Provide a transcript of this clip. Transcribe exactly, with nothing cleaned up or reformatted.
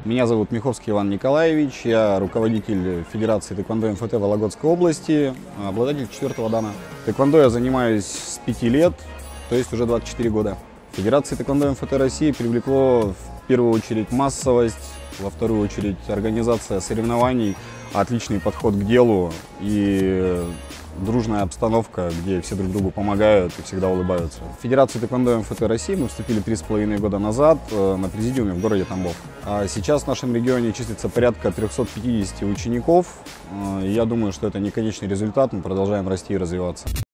Меня зовут Миховский Иван Николаевич, я руководитель Федерации тэквондо эм эф тэ Вологодской области, обладатель четвертого дана. Тэквондо я занимаюсь с пяти лет, то есть уже двадцать четыре года. Федерация тэквондо эм эф тэ России привлекло в первую очередь массовость, во вторую очередь организация соревнований, отличный подход к делу и дружная обстановка, где все друг другу помогают и всегда улыбаются. В Федерацию тэквондо эм эф тэ России мы вступили три с половиной года назад на президиуме в городе Тамбов. А сейчас в нашем регионе числится порядка трёхсот пятидесяти учеников. И я думаю, что это не конечный результат, мы продолжаем расти и развиваться.